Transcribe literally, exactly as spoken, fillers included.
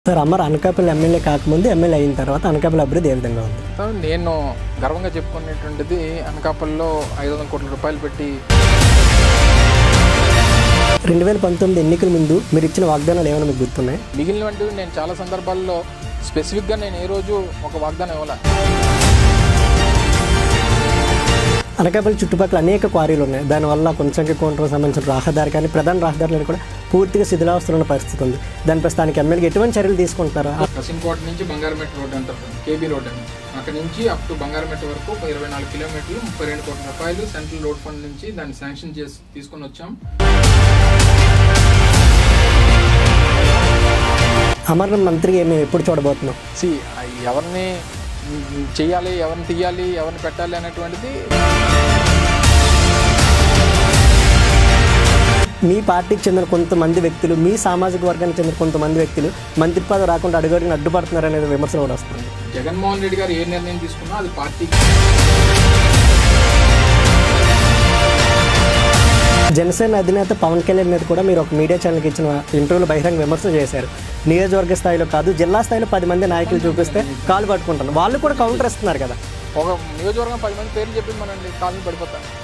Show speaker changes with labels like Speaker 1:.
Speaker 1: Sir Amar Anakapalli MLA కాకముందు MLA అయిన తర్వాత అనకాపల్లి అభివృద్ధి ఏ విధంగా ఉంది?
Speaker 2: సార్ నేను గర్వంగా చెప్పుకునేటువంటిది అనకాపల్లిలో ఐదు వందల కోట్ల రూపాయలు పెట్టి
Speaker 1: రెండు వేల పంతొమ్మిది ఎన్నికల ముందు మీరు ఇచ్చిన వాగ్దానాలు ఏమైనా మీకు గుర్తున్నాయి?
Speaker 2: మిగిలినవంటివి నేను చాలా సందర్భాల్లో స్పెసిఫిక్గా నేను ఏ రోజు ఒక వాగ్దానం ఇవ్వాలి.
Speaker 1: అనకాపల్లి చుట్టుపక్కల అనేక క్వారీలు ఉన్నాయి. దానివల్ల కొంచెం కౌంటర్ సంబంధించిన రహదారి కానీ ప్రధాన రహదారులను కూడా పూర్తిగా శిథిలావస్థలో ఉన్న పరిస్థితి ఉంది. దానిపై స్థానిక ఎమ్మెల్యేకి ఎటువంటి చర్యలు తీసుకుంటారా?
Speaker 2: కసింకోట నుంచి బంగారమెట్ రోడ్ అంటారు, కేబీ రోడ్ అని, అక్కడ నుంచి అప్ టు బంగారమెట్ వరకు ఇరవై నాలుగు కిలోమీటర్లు ముప్పై రెండు కోట్ల రూపాయలు సెంట్రల్ రోడ్ ఫండ్ నుంచి దాన్ని శాంక్షన్ చేసి తీసుకొని వచ్చాం.
Speaker 1: అమర్ మంత్రి మేము ఎప్పుడు చూడబోతున్నాం?
Speaker 2: సి ఎవరిని చేయాలి, ఎవరిని తీయాలి, ఎవరిని పెట్టాలి అనేటువంటిది
Speaker 1: మీ పార్టీకి చెందిన కొంతమంది వ్యక్తులు, మీ సామాజిక వర్గానికి చెందిన కొంతమంది వ్యక్తులు మంత్రి పదవి రాకుండా అడుగడిని అడ్డుపడుతున్నారు అనేది విమర్శలు కూడా వస్తుంది.
Speaker 2: జగన్మోహన్ రెడ్డి గారు ఏ నిర్ణయం తీసుకున్నా అది పార్టీ.
Speaker 1: జనసేన అధినేత పవన్ కళ్యాణ్ మీద కూడా మీరు ఒక మీడియా ఛానల్కి ఇచ్చిన ఇంటర్వ్యూలో బహిరంగ విమర్శ చేశారు. నియోజకవర్గ స్థాయిలో కాదు, జిల్లా స్థాయిలో పది మంది నాయకులు చూపిస్తే కాలు పట్టుకుంటాను, వాళ్ళు కూడా కౌంటర్ ఇస్తున్నారు కదా.
Speaker 2: ఒక నియోజకవర్గం పది మంది పేర్లు చెప్పి మనండి కాలు పడిపోతారు.